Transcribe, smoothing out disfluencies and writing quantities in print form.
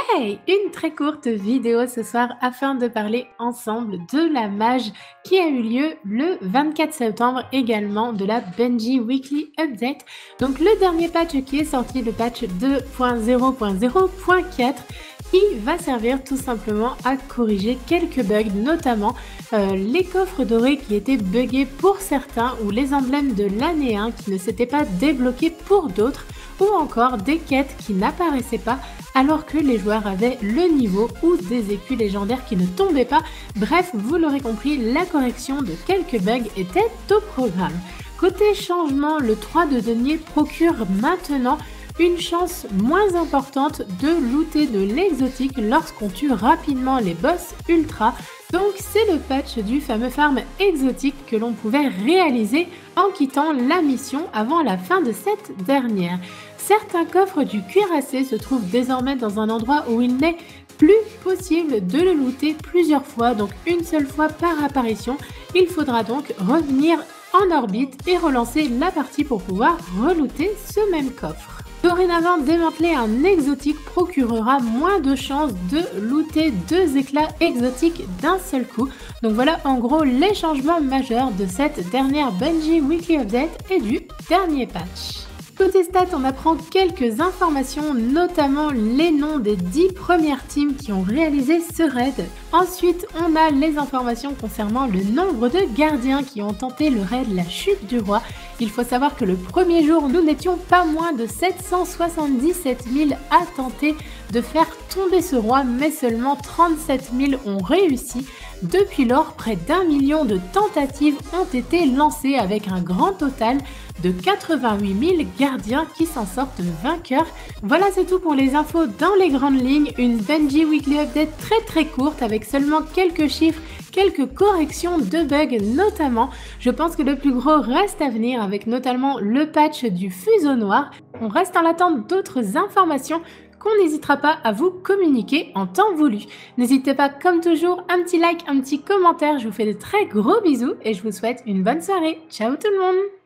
Hey! Une très courte vidéo ce soir afin de parler ensemble de la mage qui a eu lieu le 24 septembre, également de la Bungie Weekly Update. Donc le dernier patch qui est sorti, le patch 2.0.0.4, qui va servir tout simplement à corriger quelques bugs, notamment les coffres dorés qui étaient buggés pour certains, ou les emblèmes de l'année 1 qui ne s'étaient pas débloqués pour d'autres, ou encore des quêtes qui n'apparaissaient pas alors que les joueurs avaient le niveau, ou des écus légendaires qui ne tombaient pas. Bref, vous l'aurez compris, la correction de quelques bugs était au programme. Côté changement, le 3 de denier procure maintenant une chance moins importante de looter de l'exotique lorsqu'on tue rapidement les boss ultra. Donc c'est le patch du fameux farm exotique que l'on pouvait réaliser en quittant la mission avant la fin de cette dernière. Certains coffres du cuirassé se trouvent désormais dans un endroit où il n'est plus possible de le looter plusieurs fois, donc une seule fois par apparition. Il faudra donc revenir en orbite et relancer la partie pour pouvoir relooter ce même coffre. Dorénavant, démanteler un exotique procurera moins de chances de looter 2 éclats exotiques d'un seul coup. Donc voilà en gros les changements majeurs de cette dernière Bungie Weekly Update et du dernier patch. Côté stats, on apprend quelques informations, notamment les noms des 10 premières teams qui ont réalisé ce raid. Ensuite, on a les informations concernant le nombre de gardiens qui ont tenté le raid La Chute du Roi. Il faut savoir que le premier jour, nous n'étions pas moins de 777 000 à tenter de faire tomber ce roi, mais seulement 37 000 ont réussi. Depuis lors, près d'1 million de tentatives ont été lancées avec un grand total de 88 000 gardiens qui s'en sortent vainqueurs. Voilà, c'est tout pour les infos dans les grandes lignes. Une Bungie Weekly Update très courte avec seulement quelques chiffres, quelques corrections de bugs notamment. Je pense que le plus gros reste à venir avec notamment le patch du fuseau noir. On reste en attente d'autres informations qu'on n'hésitera pas à vous communiquer en temps voulu. N'hésitez pas comme toujours, un petit like, un petit commentaire. Je vous fais de très gros bisous et je vous souhaite une bonne soirée. Ciao tout le monde!